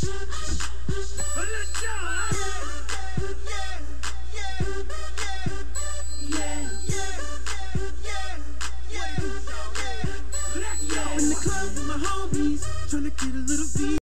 In the club with my homies, tryna get a little V.